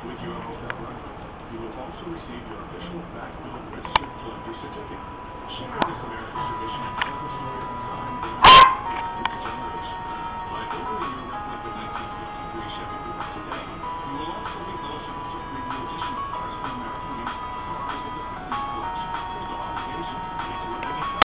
With your hotel rental, you will also receive your official back-bill registered collector certificate.